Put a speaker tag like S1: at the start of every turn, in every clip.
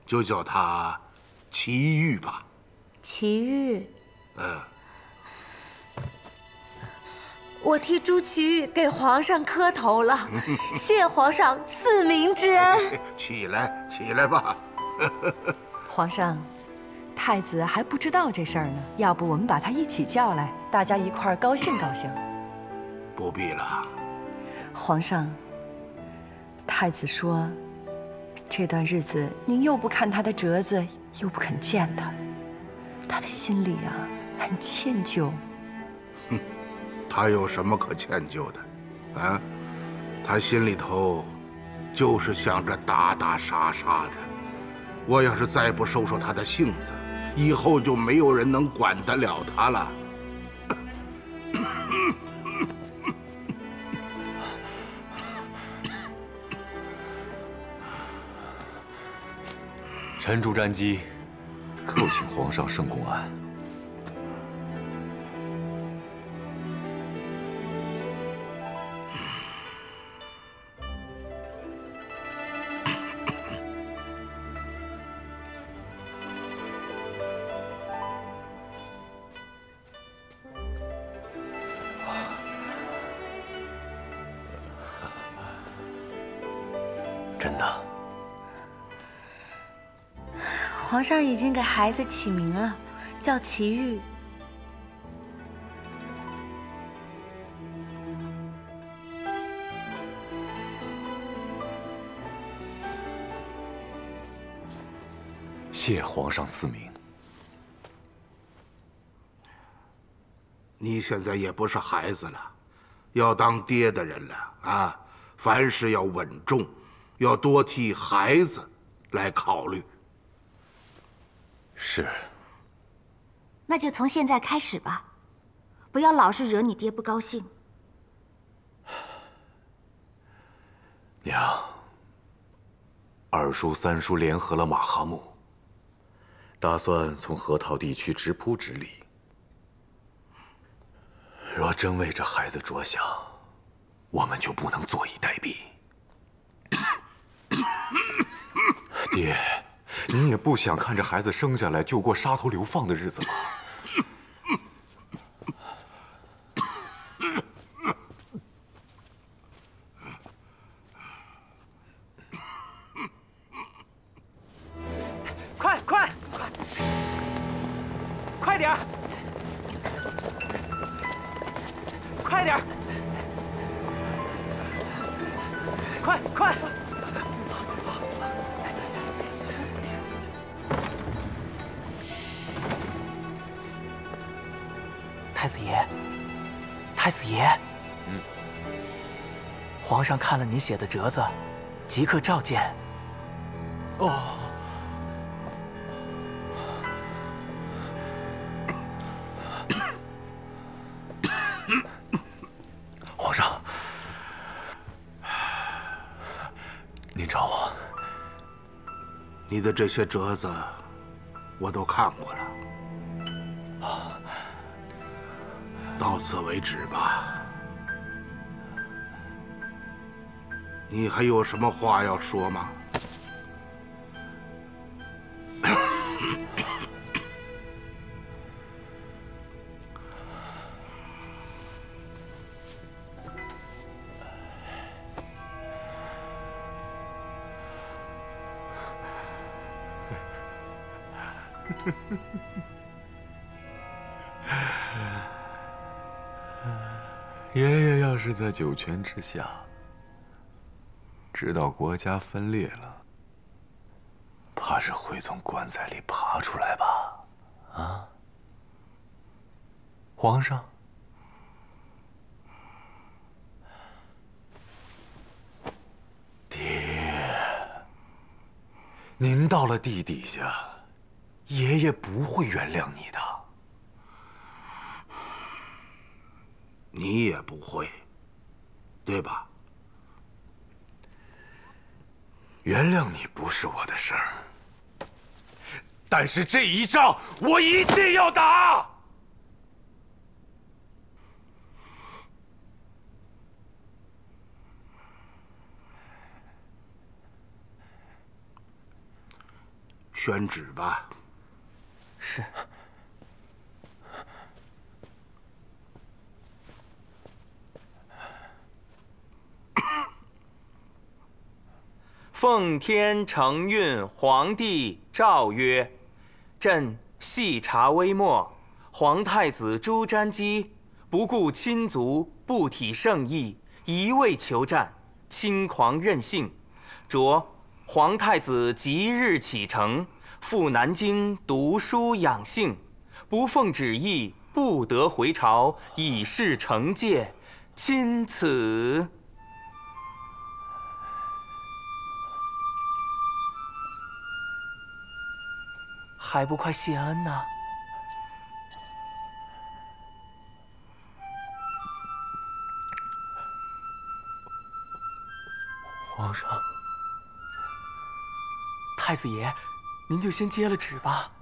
S1: 就叫他祁煜吧。
S2: 祁煜。我替朱祁煜给皇上磕头了，谢皇上赐名之恩。
S1: 起来，起来吧。
S3: 皇上，太子还不知道这事儿呢，要不我们把他一起叫来，大家一块儿高兴高兴。
S1: 不必了。
S3: 皇上，太子说，这段日子您又不看他的折子，又不肯见他，他的心里啊很歉疚。
S1: 他有什么可歉疚的？啊，他心里头就是想着打打杀杀的。我要是再不收收他的性子，以后就没有人能管得了他了。
S4: 臣朱瞻基叩请皇上圣公安。真的。
S2: 皇上已经给孩子起名了，叫祁煜。
S4: 谢皇上赐名。
S1: 你现在也不是孩子了，要当爹的人了啊！凡事要稳重，要多替孩子来考虑。
S4: 是。
S5: 那就从现在开始吧，不要老是惹你爹不高兴。
S4: 娘，二叔、三叔联合了马哈木，打算从河套地区直扑直隶。若真为这孩子着想，我们就不能坐以待毙。爹，您也不想看着孩子生下来就过杀头流放的日子吗？
S6: 快点儿！快点儿！快！太子爷，太子爷，皇上看了你写的折子，即刻召见。
S4: 哦。皇上，您找我。
S1: 你的这些折子，我都看过了。到此为止吧。你还有什么话要说吗？
S4: 爷爷要是在九泉之下，知道国家分裂了，怕是会从棺材里爬出来吧？啊，皇上，爹，您到了地底下，爷爷不会原谅你的。
S1: 你也不会，对吧？
S4: 原谅你不是我的事儿，但是这一仗我一定要打。
S1: 宣旨吧。
S6: 是。奉天承运皇帝诏曰：朕细察微末，皇太子朱瞻基不顾亲族，不体圣意，一味求战，轻狂任性，着皇太子即日启程，赴南京读书养性，不奉旨意，不得回朝，以示惩戒。钦此。还不快谢恩呐！皇上，太子爷，您就先接了旨吧。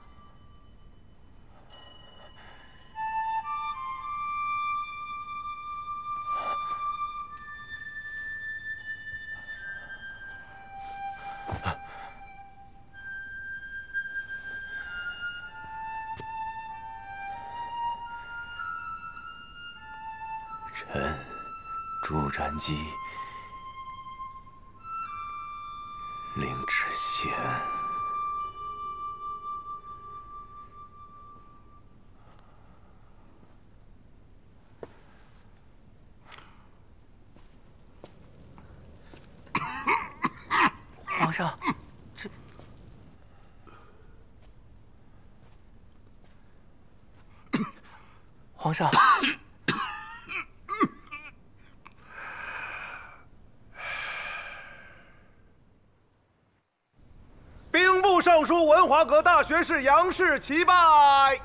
S4: 臣朱瞻基领旨谢恩。
S6: 皇上，这皇上。
S7: 兵部尚书文华阁大学士杨氏齐拜。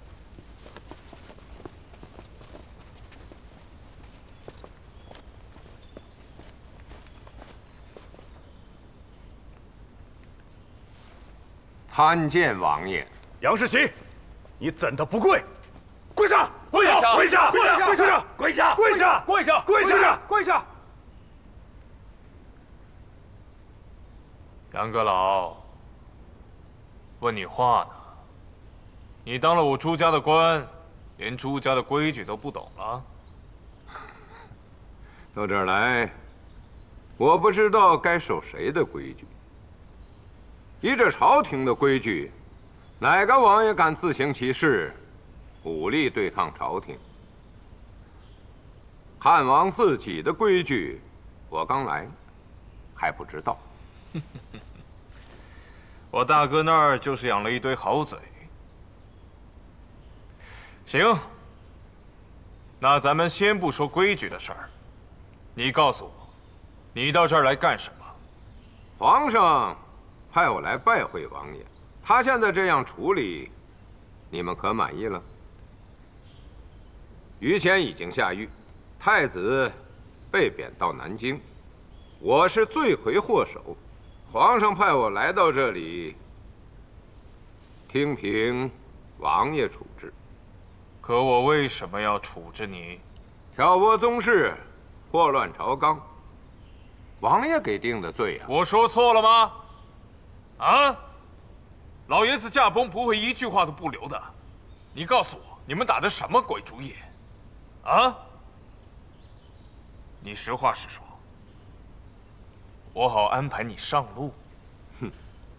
S8: 参见王爷。
S7: 杨士奇，你怎的不跪？跪下！跪下！跪下！跪下！跪下！跪下！跪下！跪下！跪下！跪下！
S9: 杨阁老，问你话呢。你当了我朱家的官，连朱家的规矩都不懂了？
S8: 到这儿来，我不知道该守谁的规矩。依这朝廷的规矩，哪个王爷敢自行其事，武力对抗朝廷？汉王自己的规矩，我刚来，还不知道。
S9: 我大哥那儿就是养了一堆好嘴。行，那咱们先不说规矩的事儿，你告诉我，你到这儿来干什么？
S8: 皇上派我来拜会王爷，他现在这样处理，你们可满意了？于谦已经下狱，太子被贬到南京，我是罪魁祸首。皇上派我来到这里，听凭王爷处置。
S9: 可我为什么要处置你？
S8: 挑拨宗室，祸乱朝纲，王爷给定的罪啊！
S9: 我说错了吗？啊！老爷子驾崩不会一句话都不留的。你告诉我，你们打的什么鬼主意？啊！你实话实说，我好安排你上路。
S8: 哼！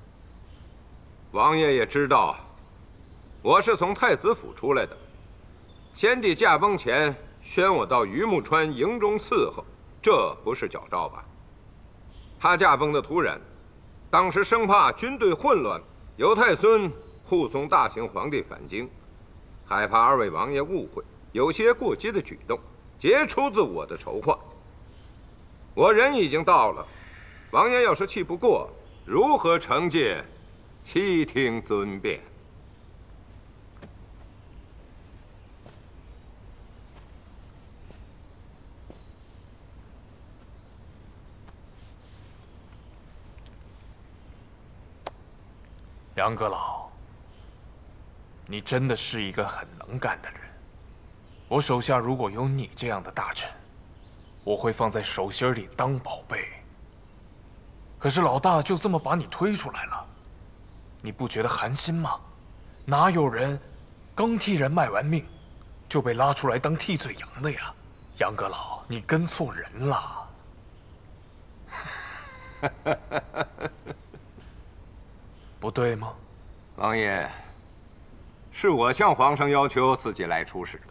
S8: 王爷也知道，我是从太子府出来的。先帝驾崩前，宣我到榆木川营中伺候，这不是矫诏吧？他驾崩的突然，当时生怕军队混乱，由太孙护送大行皇帝返京，害怕二位王爷误会，有些过激的举动，皆出自我的筹划。我人已经到了，王爷要是气不过，如何惩戒，悉听尊便。
S9: 杨阁老，你真的是一个很能干的人。我手下如果有你这样的大臣，我会放在手心里当宝贝。可是老大就这么把你推出来了， 你不觉得寒心吗？哪有人刚替人卖完命，就被拉出来当替罪羊的呀？杨阁老，你跟错人了。不对吗？
S8: 王爷，是我向皇上要求自己来出使的。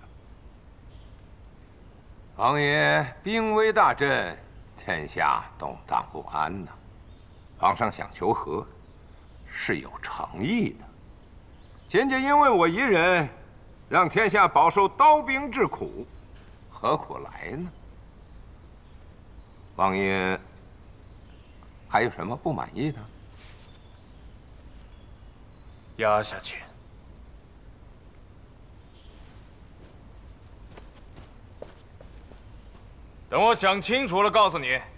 S8: 王爷兵危大震，天下动荡不安呐。皇上想求和，是有诚意的。仅仅因为我一人，让天下饱受刀兵之苦，何苦来呢？王爷还有什么不满意的？
S9: 压下去。等我想清楚了，告诉你。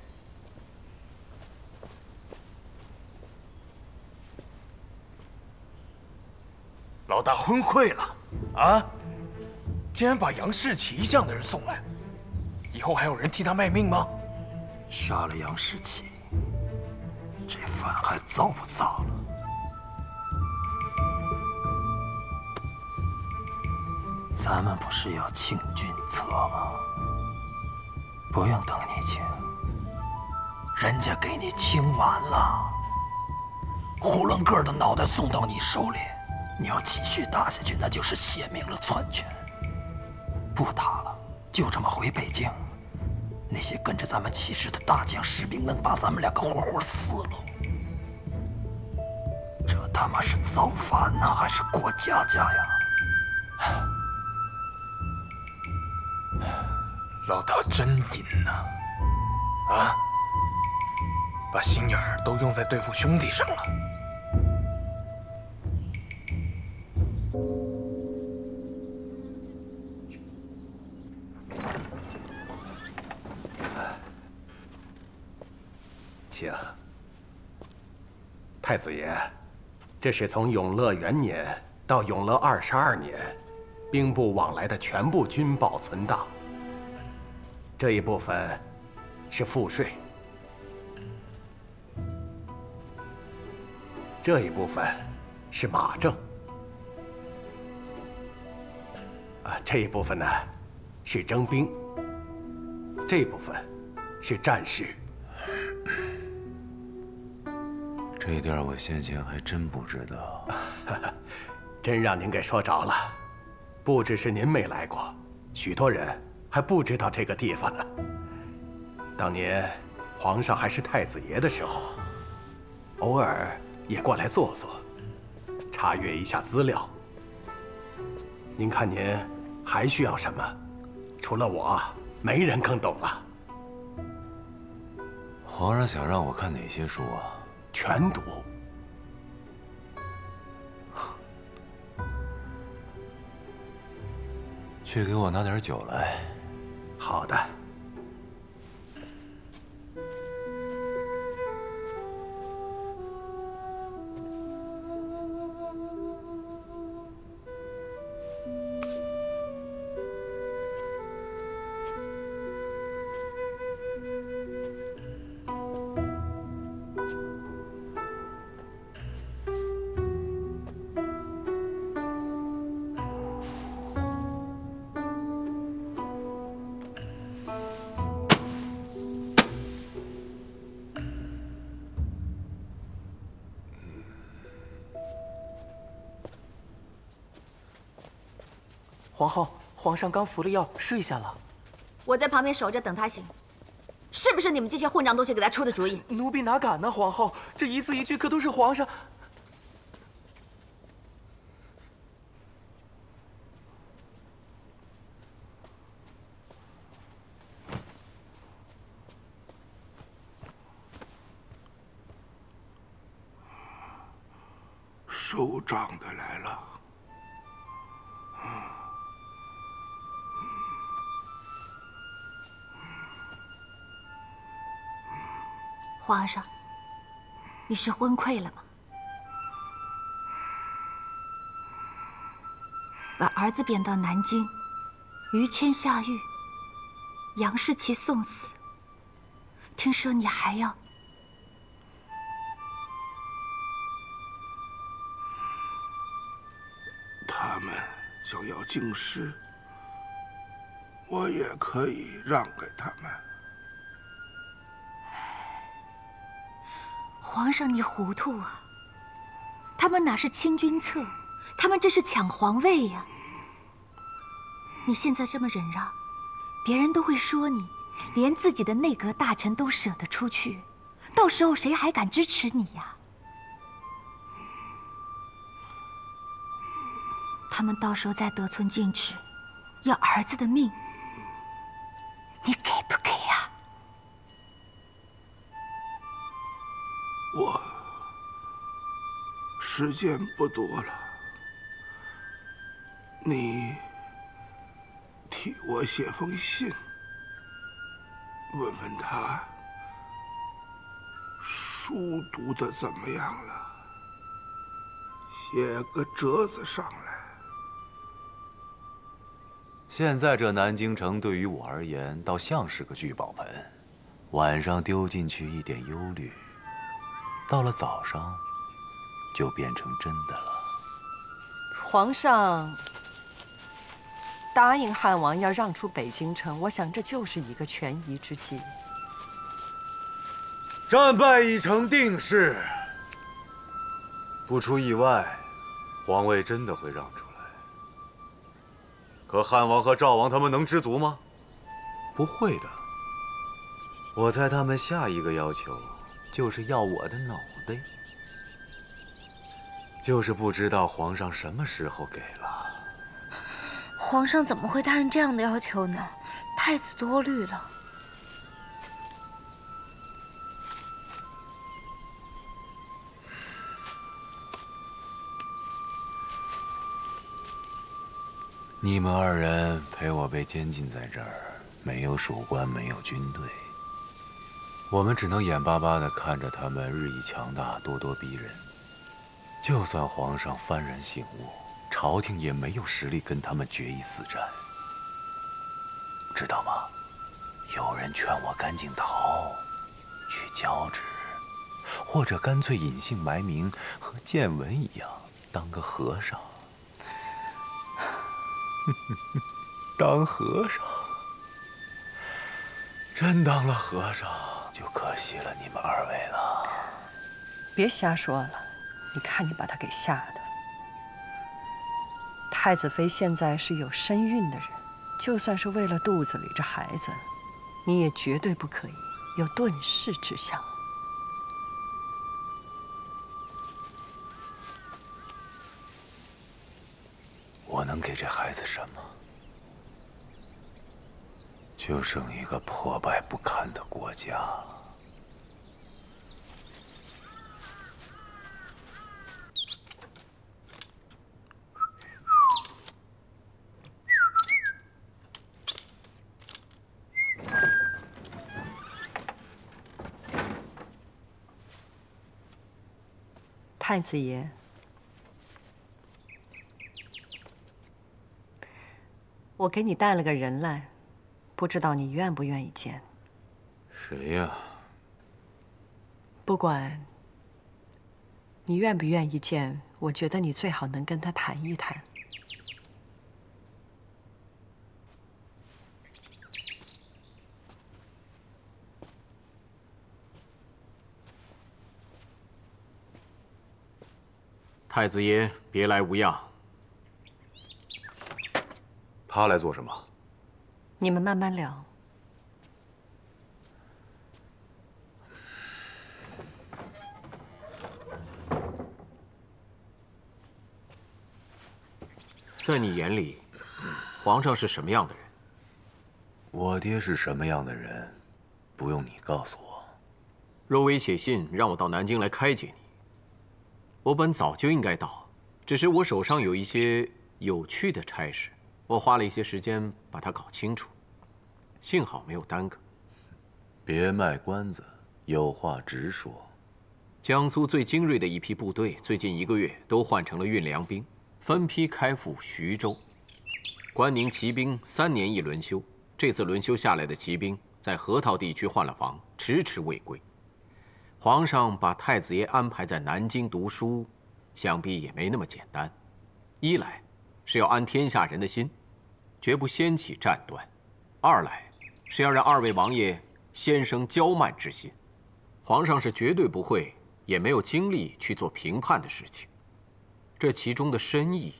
S9: 老大昏聩了，啊！竟然把杨士奇这样的人送来，以后还有人替他卖命吗？
S10: 杀了杨士奇，这饭还造不造了？咱们不是要清君侧吗？不用等你清，人家给你清完了，囫囵个的脑袋送到你手里，你要继续打下去，那就是写明了篡权。不打了，就这么回北京，那些跟着咱们起事的大将士兵能把咱们两个活活撕了。这他妈是造反呢，还是过家家呀？
S9: 老大真阴呐！啊，把心眼儿都用在对付兄弟上了。
S11: 请，太子爷，这是从永乐元年到永乐22年，兵部往来的全部军宝存档。这一部分是赋税，这一部分是马政，这一部分呢是征兵，这一部分是战事。
S4: 这一点我先前还真不知道。
S11: 真让您给说着了，不只是您没来过，许多人还不知道这个地方呢。当年皇上还是太子爷的时候，偶尔也过来坐坐，查阅一下资料。您看您还需要什么？除了我，没人更懂了。
S4: 皇上想让我看哪些书啊？
S11: 全读。
S4: 去给我拿点酒来。
S11: 好的。
S6: 皇后，皇上刚服了药，睡下了。
S5: 我在旁边守着等他醒。是不是你们这些混账东西给他出的主意？
S6: 奴婢哪敢呢，皇后，这一字一句可都是皇上。
S1: 收账的来了。
S5: 皇上，你是昏聩了吗？把儿子贬到南京，于谦下狱，杨士奇送死。听说你还要……
S1: 他们想要京师，我也可以让给他们。
S5: 皇上，你糊涂啊！他们哪是清君侧，他们这是抢皇位呀！你现在这么忍让，别人都会说你，连自己的内阁大臣都舍得出去，到时候谁还敢支持你呀？他们到时候再得寸进尺，要儿子的命，你给不给呀？
S1: 我时间不多了，你替我写封信，问问他书读得怎么样了，写个折子上来。
S4: 现在这南京城对于我而言，倒像是个聚宝盆，晚上丢进去一点忧虑，到了早上就变成真的了。
S3: 皇上答应汉王要让出北京城，我想这就是一个权宜之计。
S4: 战败已成定事，不出意外，皇位真的会让出来。可汉王和赵王他们能知足吗？不会的。我猜他们下一个要求就是要我的脑袋，就是不知道皇上什么时候给了。
S2: 皇上怎么会答应这样的要求呢？太子多虑了。
S4: 你们二人陪我被监禁在这儿，没有属官，没有军队，我们只能眼巴巴地看着他们日益强大，咄咄逼人。就算皇上幡然醒悟，朝廷也没有实力跟他们决一死战。知道吗？有人劝我赶紧逃，去交旨，或者干脆隐姓埋名，和建文一样，当个和尚。当和尚，真当了和尚，就可惜了你们二位了。
S3: 别瞎说了，你看你把他给吓的。太子妃现在是有身孕的人，就算是为了肚子里这孩子，你也绝对不可以有遁世之想。
S4: 我能给这孩子什么？就剩一个破败不堪的国家。
S3: 太子爷，我给你带了个人来，不知道你愿不愿意见？
S4: 谁呀？
S3: 不管你愿不愿意见，我觉得你最好能跟他谈一谈。
S12: 太子爷别来无恙。
S4: 他来做什么？
S3: 你们慢慢聊。
S12: 在你眼里，皇上是什么样的人？
S4: 我爹是什么样的人，不用你告诉我。
S12: 若微写信让我到南京来开解你，我本早就应该到，只是我手上有一些有趣的差事，我花了一些时间把它搞清楚，幸好没有耽搁。
S4: 别卖关子，有话直说。
S12: 江苏最精锐的一批部队，最近1个月都换成了运粮兵，分批开赴徐州。关宁骑兵3年一轮休，这次轮休下来的骑兵在河套地区换了防，迟迟未归。皇上把太子爷安排在南京读书，想必也没那么简单。一来是要安天下人的心，绝不掀起战端；二来是要让二位王爷先生骄慢之心。皇上是绝对不会，也没有精力去做评判的事情。这其中的深意，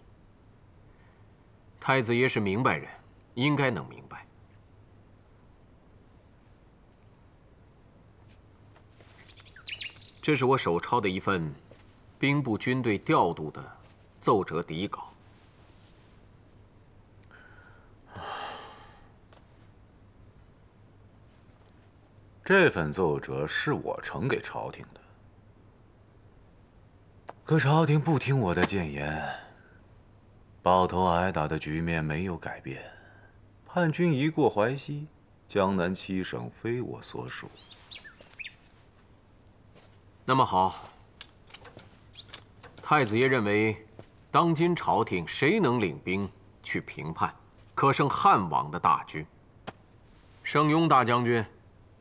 S12: 太子爷是明白人，应该能明白。这是我手抄的一份兵部军队调度的奏折底稿。
S4: 这份奏折是我呈给朝廷的，可朝廷不听我的谏言，抱头挨打的局面没有改变，叛军一过淮西，江南7省非我所属。
S12: 那么好，太子爷认为，当今朝廷谁能领兵去平叛，可胜汉王的大军？盛庸大将军、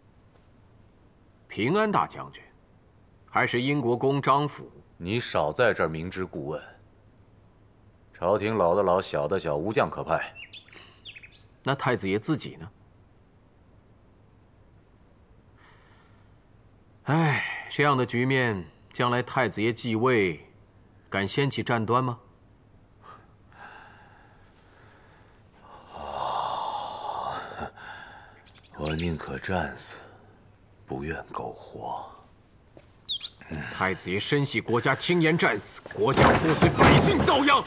S12: 平安大将军，还是英国公张辅？
S4: 你少在这儿明知故问。朝廷老的老，小的小，无将可派。
S12: 那太子爷自己呢？哎，这样的局面，将来太子爷继位，敢掀起战端吗？
S4: 我宁可战死，不愿苟活。
S12: 太子爷深系国家，轻言战死，国家破碎，百姓遭殃。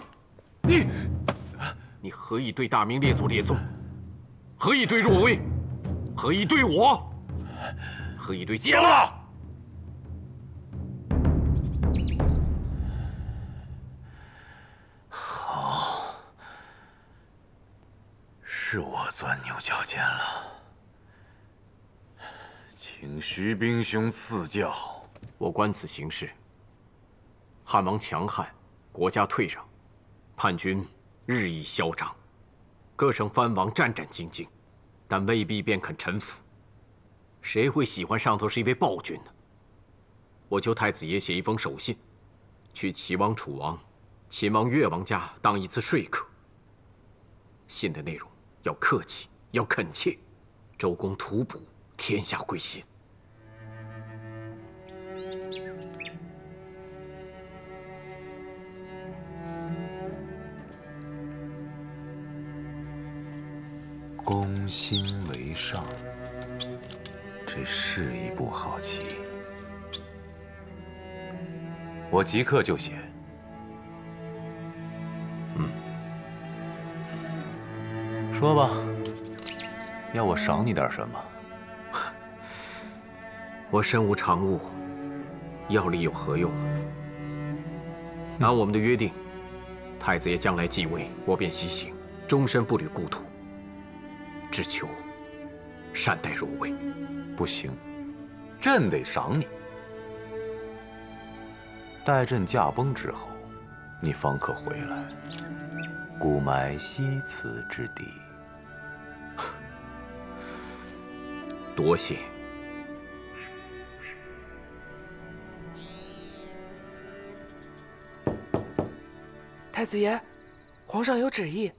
S12: 你何以对大明列祖列宗？何以对若威？何以对我？何以对江了？
S4: 好，是我钻牛角尖了。请徐兵兄赐教。
S12: 我观此形势，汉王强悍，国家退让，叛军日益嚣张，各省藩王战战兢兢，但未必便肯臣服。谁会喜欢上头是一位暴君呢？我求太子爷写一封手信，去齐王、楚王、秦王、越王家当一次说客。信的内容要客气，要恳切，周公吐哺，天下归心。
S4: 攻心为上，这是一步好棋。我即刻就写。说吧，要我赏你点什么？
S12: 我身无长物，要力有何用？按我们的约定，太子爷将来继位，我便西行，终身不履故土。只求善待若威。
S4: 不行，朕得赏你。待朕驾崩之后，你方可回来，故埋西辞之地。
S12: 多谢。
S13: 太子爷，皇上有旨意。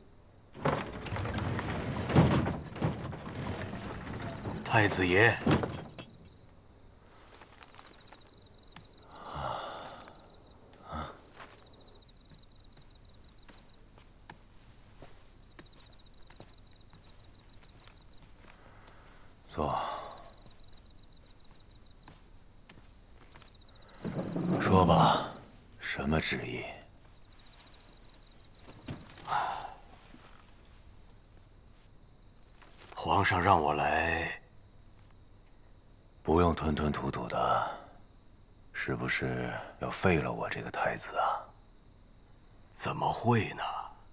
S10: 太子爷，
S4: 坐。说吧，什么旨意？
S10: 皇上让我来。
S4: 不用吞吞吐吐的，是不是要废了我这个太子啊？
S10: 怎么会呢？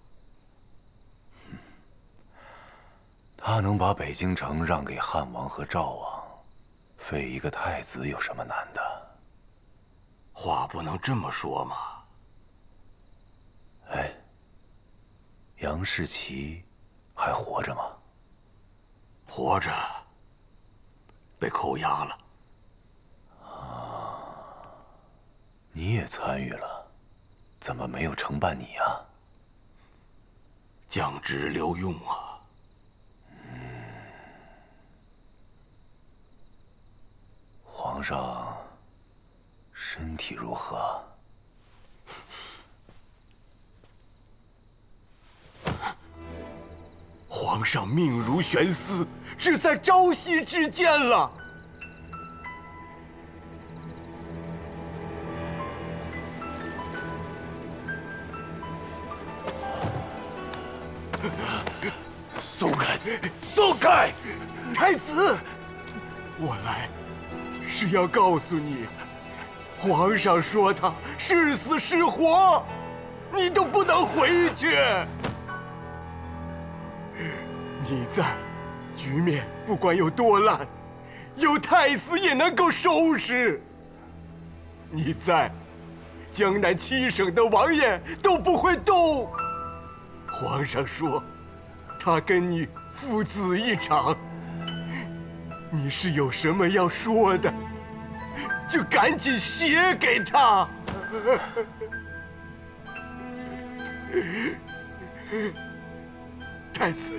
S4: 他能把北京城让给汉王和赵王，废一个太子有什么难的？
S10: 话不能这么说嘛。
S4: 哎，杨士奇还活着吗？
S10: 活着。被扣押了。
S4: 你也参与了，怎么没有承办你啊？ 降职留用啊。皇上身体如何？皇上命如悬丝，只在朝夕之间了。松开，松开！太子，我来是要告诉你，皇上说他是死是活，你都不能回去。你在，局面不管有多烂，有太子也能够收拾。你在，江南7省的王爷都不会动。皇上说，他跟你父子一场。你是有什么要说的，就赶紧写给他。太子。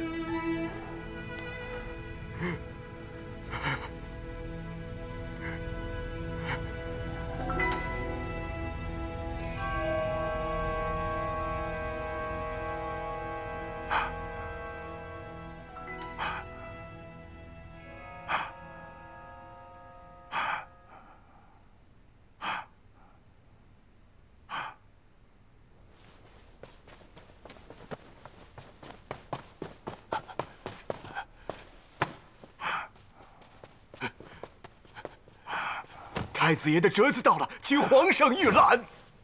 S4: 太子爷的折子到了，请皇上御览。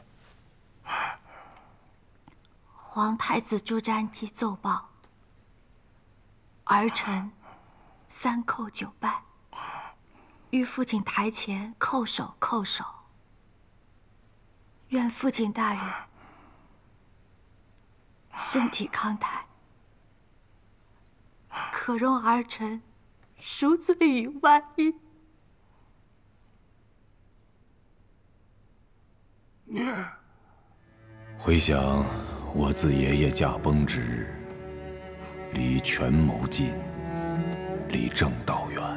S5: 皇太子朱瞻基奏报：儿臣3叩9拜，于父亲台前叩首叩首。愿父亲大人身体康泰，可容儿臣赎罪于万一。
S4: 回想我自爷爷驾崩之日，离权谋近，离正道远。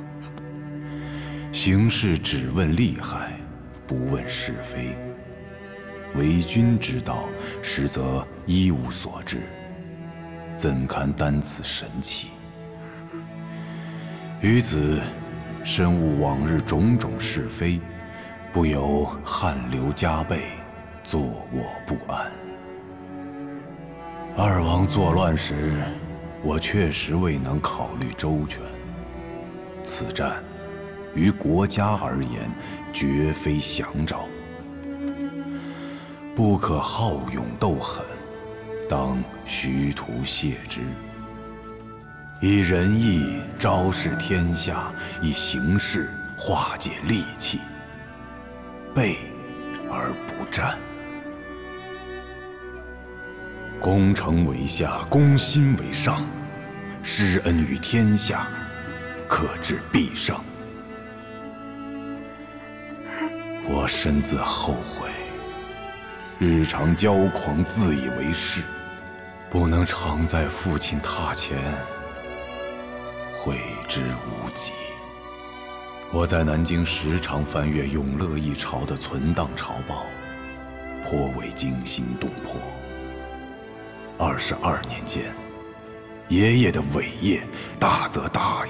S4: 行事只问利害，不问是非。为君之道，实则一无所知，怎堪担此神器？于此，深悟往日种种是非，不由汗流浃背，坐卧不安。二王作乱时，我确实未能考虑周全。此战，于国家而言，绝非降诏，不可好勇斗狠，当虚图谢之。以仁义昭示天下，以形势化解戾气。备而不战，攻城为下，攻心为上，施恩于天下，可致必胜。我深自后悔，日常骄狂，自以为是，不能常在父亲榻前，悔之无及。我在南京时常翻阅永乐一朝的存档朝报，颇为惊心动魄。22年间，爷爷的伟业大则大矣。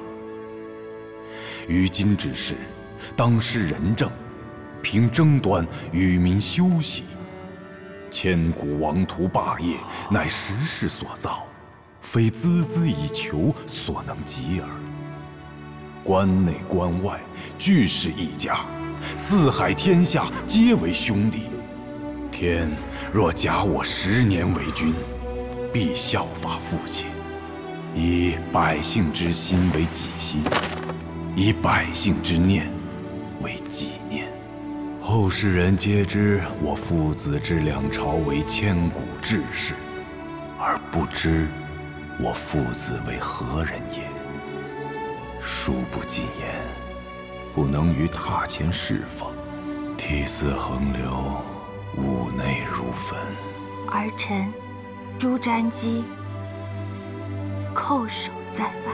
S4: 于今之事，当施仁政，平争端，与民休息。千古王图霸业，乃时势所造，非孜孜以求所能及耳。关内关外，俱是一家，四海天下皆为兄弟。天若假我10年为君，必效法父亲，以百姓之心为己心，以百姓之念为己念。后世人皆知我父子之两朝为千古志士，而不知我父子为何人也。书不尽言，不能于榻前侍奉，涕泗横流，屋内如焚。
S5: 儿臣朱瞻基叩首在外。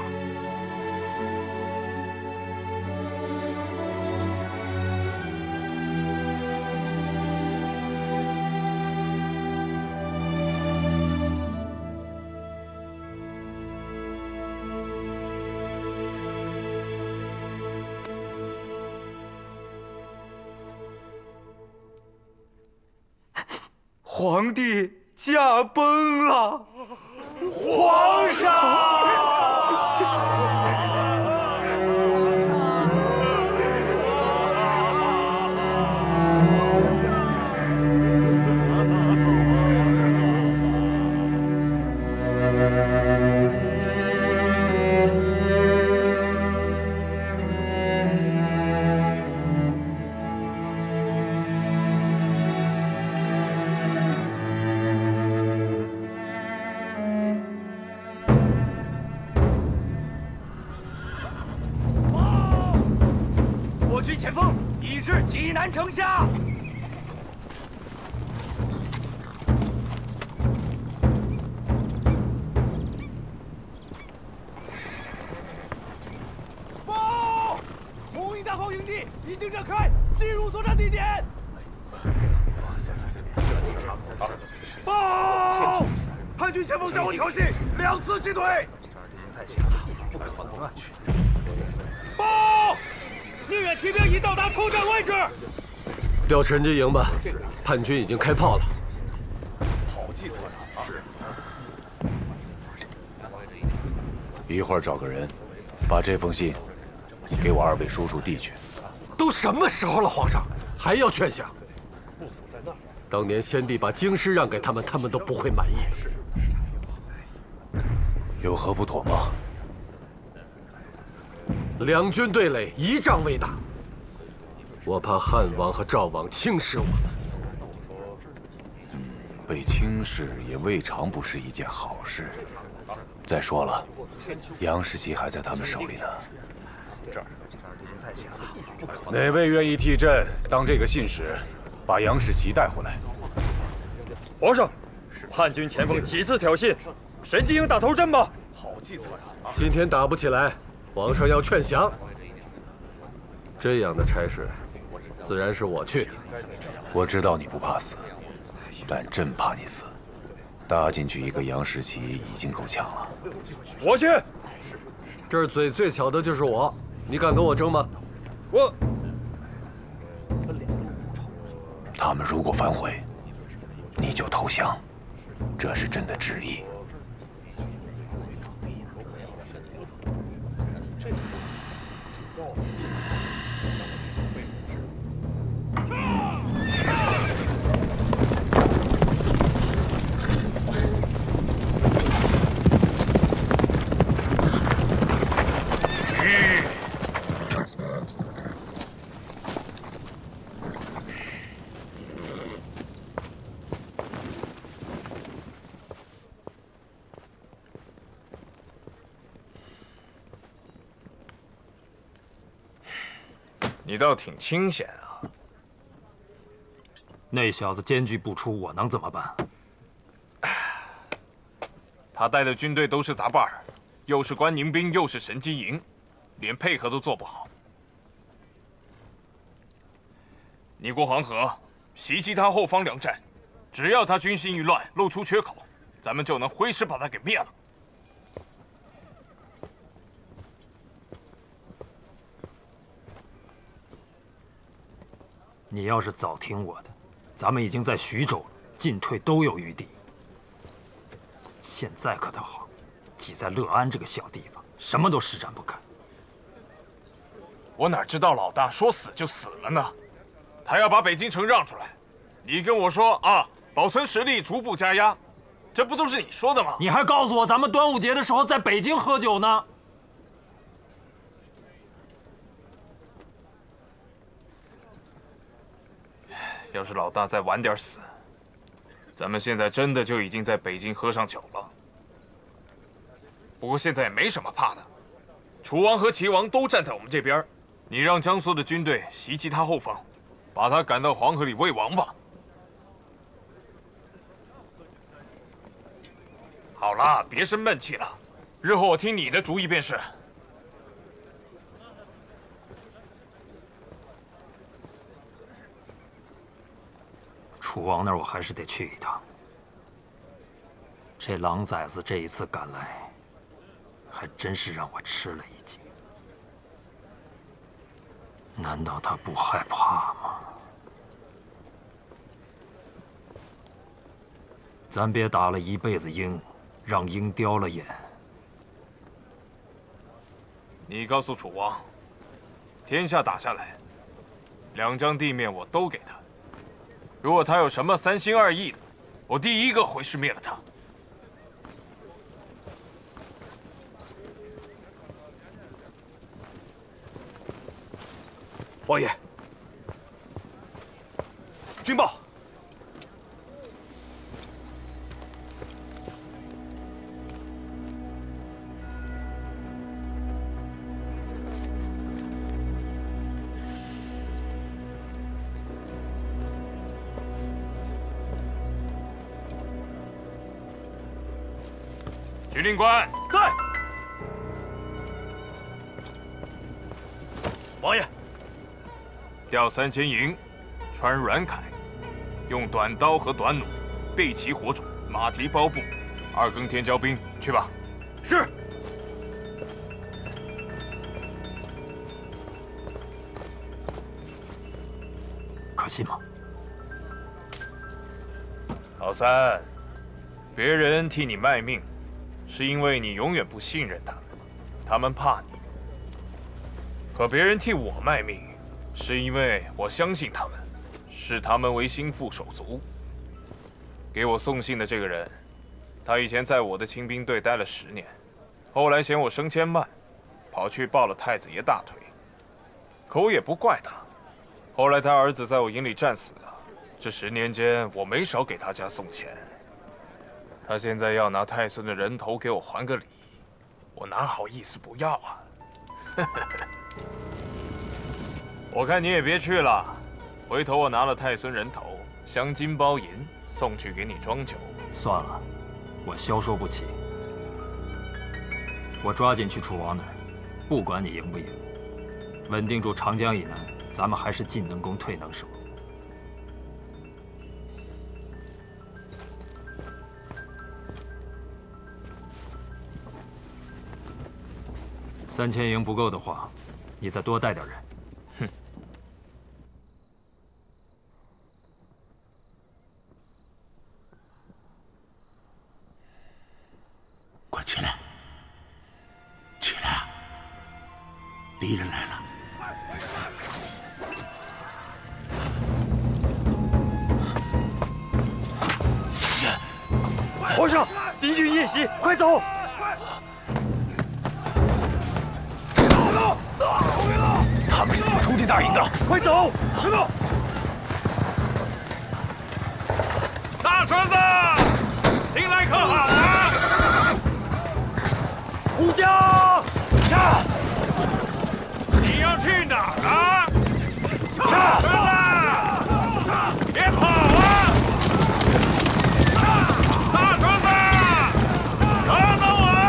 S6: 皇帝驾崩了，
S7: 皇上！
S14: 我军前锋已至济南城下。
S7: 报！红衣大炮营地已经展开，进入作战地点。报！叛军前锋向我挑衅，2次击退。不可能啊！报！宁远骑兵已到达出战位置。
S11: 调陈军营吧，叛军已经开炮了。
S7: 好计策啊！是。
S15: 一会儿找个人，把这封信给我2位叔叔递去。
S11: 都什么时候了，皇上还要劝降？当年先帝把京师让给他们，他们都不会满意。
S15: 有何不妥吗？
S11: 两军对垒，一仗未打，我怕汉王和赵王轻视我们。
S15: 被轻视也未尝不是一件好事。再说了，杨士奇还在他们手里呢。
S7: 这儿已经太险了，不可能。
S15: 哪位愿意替朕当这个信使，把杨士奇带回来？
S14: 皇上，叛军前锋几次挑衅，神机营打头阵吧。
S7: 好计策呀！
S11: 今天打不起来，皇上要劝降。这样的差事，自然是我去。
S15: 我知道你不怕死，但朕怕你死。搭进去一个杨士奇已经够呛了。
S14: 我去。
S11: 这儿嘴最巧的就是我，你敢跟我争吗？
S14: 我。
S15: 他们如果反悔，你就投降，这是朕的旨意。
S9: 你倒挺清闲啊！
S10: 那小子坚决不出，我能怎么办？
S9: 他带的军队都是杂把儿，又是关宁兵，又是神机营，连配合都做不好。你过黄河，袭击他后方2站，只要他军心一乱，露出缺口，咱们就能挥师把他给灭了。
S10: 你要是早听我的，咱们已经在徐州了，进退都有余地。现在可倒好，挤在乐安这个小地方，什么都施展不开。
S9: 我哪知道老大说死就死了呢？他要把北京城让出来，你跟我说啊，保存实力，逐步加压，这不都是你说的吗？
S10: 你还告诉我咱们端午节的时候在北京喝酒呢。
S9: 要是老大再晚点死，咱们现在真的就已经在北京喝上酒了。不过现在也没什么怕的，楚王和齐王都站在我们这边，你让江苏的军队袭击他后方，把他赶到黄河里喂王吧。 好了，别生闷气了，日后我听你的主意便是。
S10: 楚王那儿我还是得去一趟。这狼崽子这一次赶来，还真是让我吃了一惊。难道他不害怕吗？咱别打了一辈子鹰，让鹰叼了眼。
S9: 你告诉楚王，天下打下来，2江地面我都给他。如果他有什么3心2意的，我第一个会是灭了他。
S7: 王爷，军报。
S9: 军令官
S7: 在。王爷。
S9: 调3000营，穿软铠，用短刀和短弩，备齐火种，马蹄包布，2更天交兵，去吧。
S7: 是。
S10: 可信吗？
S9: 老三，别人替你卖命，是因为你永远不信任他们，他们怕你；可别人替我卖命，是因为我相信他们，视他们为心腹手足。给我送信的这个人，他以前在我的亲兵队待了10年，后来嫌我升迁慢，跑去抱了太子爷大腿。可我也不怪他，后来他儿子在我营里战死了，这10年间我没少给他家送钱。他现在要拿太孙的人头给我还个礼，我哪好意思不要啊？我看你也别去了，回头我拿了太孙人头，镶金包银送去给你装酒。
S10: 算了，我消受不起。我抓紧去楚王那儿，不管你赢不赢，稳定住长江以南，咱们还是进能攻退能守。3000营不够的话，你再多带点人。
S9: 哼！
S1: 快起来！起来啊！敌人来了！
S14: 皇上，敌军夜袭，快走！
S15: 他们是怎么冲进大营的？
S14: 快走！别动！
S9: 大车子，听来可好啊？
S14: 护驾！
S9: 驾！你要去哪儿啊？大车子，别跑啊！大车子，等等我！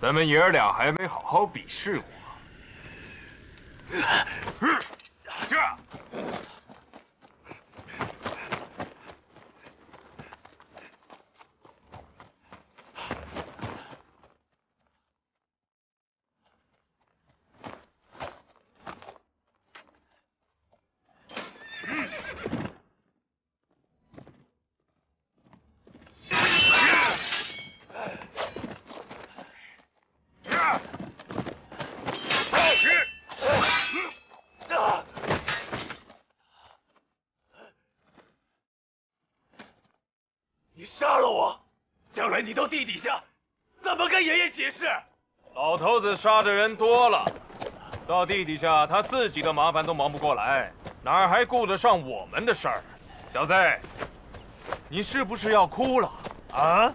S9: 咱们爷儿俩还没好好比试过。这。
S7: 你杀了我，将来你到地底下怎么跟爷爷解释？
S9: 老头子杀的人多了，到地底下他自己的麻烦都忙不过来，哪还顾得上我们的事儿？小子，你是不是要哭了啊？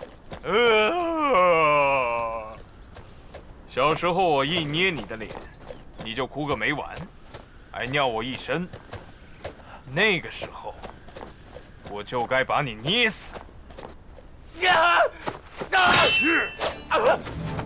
S9: 小时候我一捏你的脸，你就哭个没完，还尿我一身。那个时候，我就该把你捏死。